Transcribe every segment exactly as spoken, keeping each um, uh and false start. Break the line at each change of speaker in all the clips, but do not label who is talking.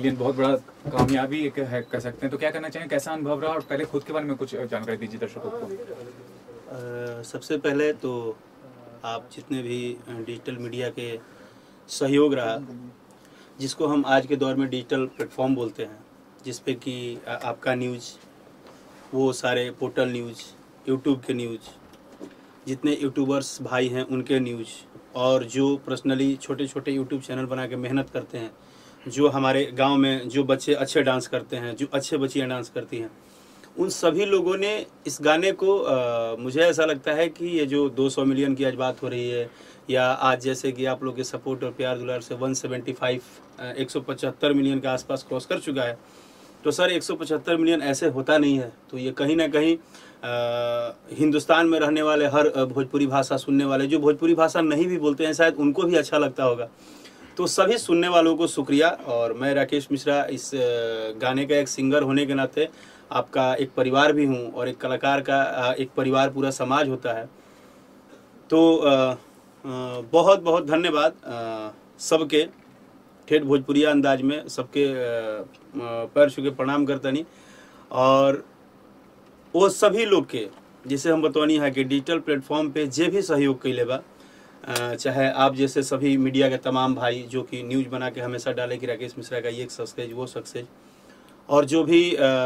ये बहुत बड़ा कामयाबी एक है कह सकते हैं। तो क्या करना चाहिए, कैसा अनुभव रहा, और पहले खुद के बारे में कुछ जानकारी दीजिए दर्शकों को।
आ, सबसे पहले तो आप जितने भी डिजिटल मीडिया के सहयोग रहा, जिसको हम आज के दौर में डिजिटल प्लेटफॉर्म बोलते हैं, जिस पे कि आपका न्यूज़, वो सारे पोर्टल न्यूज़, यूट्यूब के न्यूज़, जितने यूट्यूबर्स भाई हैं उनके न्यूज़, और जो पर्सनली छोटे छोटे यूट्यूब चैनल बना के मेहनत करते हैं, जो हमारे गांव में जो बच्चे अच्छे डांस करते हैं, जो अच्छे बच्चियां डांस करती हैं, उन सभी लोगों ने इस गाने को आ, मुझे ऐसा लगता है कि ये जो दो सौ मिलियन की आज बात हो रही है, या आज जैसे कि आप लोग के सपोर्ट और प्यार दुलार से एक सौ पचहत्तर एक सौ पचहत्तर मिलियन के आसपास क्रॉस कर चुका है, तो सर एक सौ पचहत्तर मिलियन ऐसे होता नहीं है। तो ये कहीं ना कहीं आ, हिंदुस्तान में रहने वाले हर भोजपुरी भाषा सुनने वाले, जो भोजपुरी भाषा नहीं भी बोलते हैं, शायद उनको भी अच्छा लगता होगा। तो सभी सुनने वालों को शुक्रिया। और मैं राकेश मिश्रा, इस गाने का एक सिंगर होने के नाते आपका एक परिवार भी हूँ, और एक कलाकार का एक परिवार पूरा समाज होता है। तो आ, आ, बहुत बहुत धन्यवाद सबके, ठेठ भोजपुरिया अंदाज में सबके पैर छू के प्रणाम करतनी। और वो सभी लोग के जिसे हम बतौनी है कि डिजिटल प्लेटफॉर्म पे जे भी सहयोग कैले बा, चाहे आप जैसे सभी मीडिया के तमाम भाई जो कि न्यूज़ बना के हमेशा डाले कि राकेश मिश्रा का ये सक्सेस वो सक्सेस, और जो भी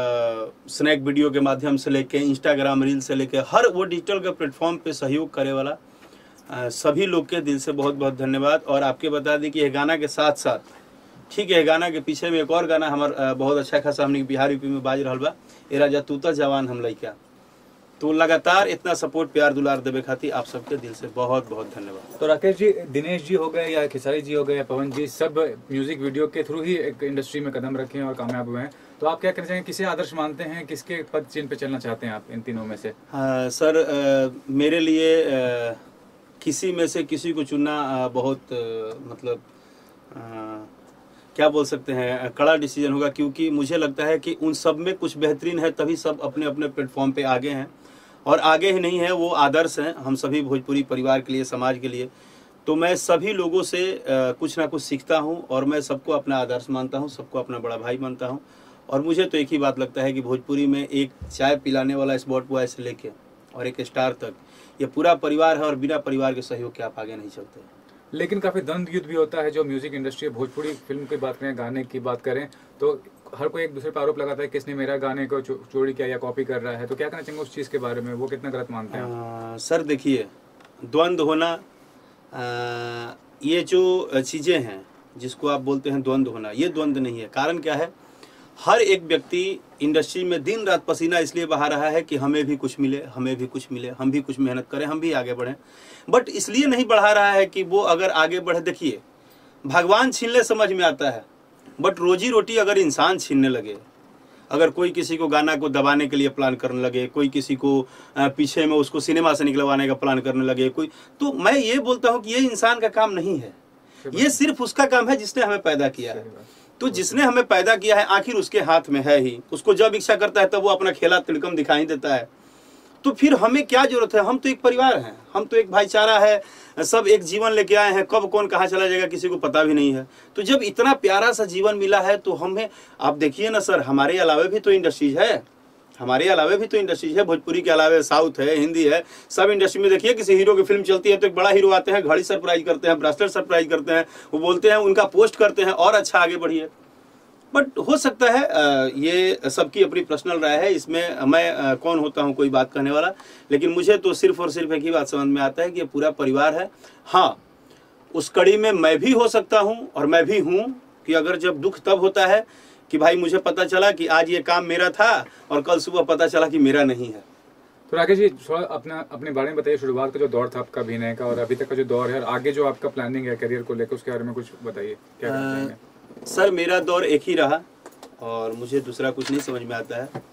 स्नैक वीडियो के माध्यम से लेके इंस्टाग्राम रील से लेके हर वो डिजिटल के प्लेटफॉर्म पे सहयोग करे वाला आ, सभी लोग के दिल से बहुत बहुत धन्यवाद। और आपके बता दें कि यह गाना के साथ साथ, ठीक है, गाना के पीछे में एक और गाना हमारा बहुत अच्छा खासा हमने बिहार यूपी में बाज रहा बा, ए राजा तूता जवान हम लइका। तो लगातार इतना सपोर्ट प्यार दुलार देवे खातिर आप सबके दिल से बहुत बहुत धन्यवाद।
तो राकेश जी, दिनेश जी हो गए या खेसारी जी हो गए या पवन जी, सब म्यूजिक वीडियो के थ्रू ही एक इंडस्ट्री में कदम रखे हैं और कामयाब हुए हैं। तो आप क्या कहना चाहेंगे, किसे आदर्श मानते हैं, किसके पद चिन्ह पे चलना चाहते हैं आप इन तीनों में से?
हाँ सर, आ, मेरे लिए आ, किसी में से किसी को चुनना आ, बहुत आ, मतलब आ, क्या बोल सकते हैं, कड़ा डिसीजन होगा, क्योंकि मुझे लगता है कि उन सब में कुछ बेहतरीन है, तभी सब अपने अपने प्लेटफॉर्म पे आगे हैं। और आगे ही नहीं है, वो आदर्श हैं हम सभी भोजपुरी परिवार के लिए, समाज के लिए। तो मैं सभी लोगों से आ, कुछ ना कुछ सीखता हूँ, और मैं सबको अपना आदर्श मानता हूँ, सबको अपना बड़ा भाई मानता हूँ। और मुझे तो एक ही बात लगता है कि भोजपुरी में एक चाय पिलाने वाला स्पॉट बॉय से लेके और एक स्टार तक ये पूरा परिवार है, और बिना परिवार के सहयोग के आप आगे नहीं चलते।
लेकिन काफी द्वंद युद्ध भी होता है जो म्यूजिक इंडस्ट्री, भोजपुरी फिल्म की बात करें, गाने की बात करें, तो हर कोई एक दूसरे पर आरोप लगाता है किसने मेरा गाने को चोरी किया या कॉपी कर रहा है। तो क्या कहना चाहेंगे उस चीज के बारे में, वो कितना गलत मानते हैं?
आ, सर देखिए, द्वंद होना, आ, ये जो चीजें हैं जिसको आप बोलते हैं द्वंद होना, ये द्वंद नहीं है। कारण क्या है, हर एक व्यक्ति इंडस्ट्री में दिन रात पसीना इसलिए बहा रहा है कि हमें भी कुछ मिले, हमें भी कुछ मिले, हम भी कुछ मेहनत करें, हम भी आगे बढ़ें। बट इसलिए नहीं बढ़ा रहा है कि वो अगर आगे बढ़े, देखिए भगवान छीन ले समझ में आता है, बट रोजी रोटी अगर इंसान छीनने लगे, अगर कोई किसी को गाना को दबाने के लिए प्लान करने लगे, कोई किसी को पीछे में उसको सिनेमा से निकलवाने का प्लान करने लगे कोई, तो मैं ये बोलता हूँ कि ये इंसान का काम नहीं है, ये सिर्फ उसका काम है जिसने हमें पैदा किया है। तो जिसने हमें पैदा किया है आखिर उसके हाथ में है ही, उसको जब इच्छा करता है तब वो अपना खेला तिलकम दिखाई देता है। तो फिर हमें क्या जरूरत है, हम तो एक परिवार हैं, हम तो एक भाईचारा है, सब एक जीवन लेके आए हैं, कब कौन कहाँ चला जाएगा किसी को पता भी नहीं है। तो जब इतना प्यारा सा जीवन मिला है तो हमें, आप देखिए ना सर, हमारे अलावे भी तो इंडस्ट्रीज है, हमारे अलावे भी तो इंडस्ट्रीज है, भोजपुरी के अलावे साउथ है, हिंदी है, सब इंडस्ट्री में देखिए किसी हीरो की फिल्म चलती है तो एक बड़ा हीरो आते हैं, घड़ी सरप्राइज करते हैं, ब्रेसलेट सरप्राइज करते हैं, वो बोलते हैं, उनका पोस्ट करते हैं और अच्छा आगे बढ़िए। बट हो सकता है ये सबकी अपनी पर्सनल राय है, इसमें मैं कौन होता हूँ कोई बात कहने वाला। लेकिन मुझे तो सिर्फ और सिर्फ एक ही बात समझ में आता है कि ये पूरा परिवार है। हाँ, उस कड़ी में मैं भी हो सकता हूँ, और मैं भी हूँ कि अगर जब दुख तब होता है कि भाई मुझे पता चला कि आज ये काम मेरा था और कल सुबह पता चला कि मेरा नहीं है।
तो राकेश जी, थोड़ा अपना अपने बारे में बताइए, शुरुआत का जो दौर था आपका अभिनय का और अभी तक का जो दौर है, और आगे जो आपका प्लानिंग है करियर को लेकर, उसके बारे में कुछ बताइए, क्या करना चाहिए?
सर मेरा दौर एक ही रहा और मुझे दूसरा कुछ नहीं समझ में आता है।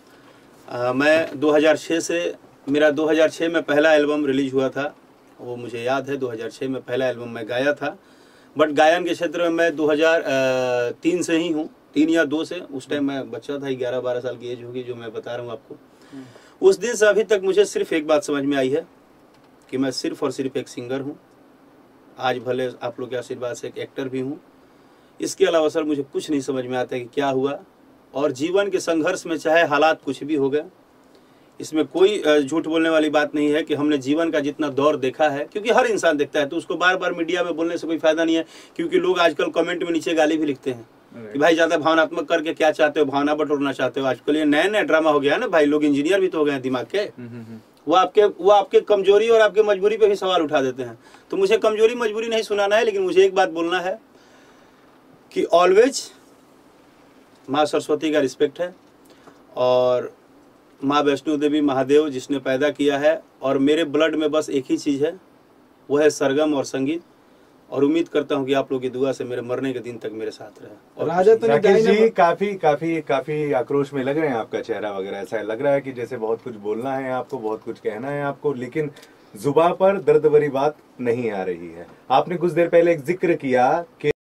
आ, मैं दो हज़ार छह से, मेरा दो हज़ार छह में पहला एल्बम रिलीज हुआ था, वो मुझे याद है, दो हज़ार छह में पहला एल्बम मैं गाया था। बट गायन के क्षेत्र में मैं दो हज़ार तीन से ही हूँ, तीन या दो से। उस टाइम मैं बच्चा था, ग्यारह बारह साल की एज होगी जो मैं बता रहा हूँ आपको। उस दिन से अभी तक मुझे सिर्फ एक बात समझ में आई है कि मैं सिर्फ और सिर्फ एक सिंगर हूँ। आज भले आप लोग के आशीर्वाद से एक एक्टर भी हूँ। इसके अलावा सर मुझे कुछ नहीं समझ में आता है कि क्या हुआ। और जीवन के संघर्ष में चाहे हालात कुछ भी हो गए, इसमें कोई झूठ बोलने वाली बात नहीं है कि हमने जीवन का जितना दौर देखा है, क्योंकि हर इंसान देखता है, तो उसको बार बार मीडिया में बोलने से कोई फायदा नहीं है। क्योंकि लोग आजकल कमेंट में नीचे गाली भी लिखते हैं कि भाई ज्यादा भावनात्मक करके क्या चाहते हो, भावना बटोरना चाहते हो। आजकल ये नया नया ड्रामा हो गया है ना भाई, लोग इंजीनियर भी तो हो गए हैं दिमाग के, वो आपके वो आपके कमजोरी और आपके मजबूरी पे भी सवाल उठा देते हैं। तो मुझे कमजोरी मजबूरी नहीं सुनाना है, लेकिन मुझे एक बात बोलना है कि ऑलवेज माँ सरस्वती का रिस्पेक्ट है, और माँ वैष्णो देवी महादेव जिसने पैदा किया है, और मेरे ब्लड में बस एक ही चीज़ है, वो है सरगम और संगीत। और उम्मीद करता हूँ कि आप लोगों की दुआ से मेरे मरने के दिन तक मेरे साथ रहे। और
राजा तो राकेश जी काफी काफी काफी आक्रोश में लग रहे हैं, आपका चेहरा वगैरह ऐसा लग रहा है कि जैसे बहुत कुछ बोलना है आपको, बहुत कुछ कहना है आपको, लेकिन जुबान पर दर्द भरी बात नहीं आ रही है। आपने कुछ देर पहले एक जिक्र किया कि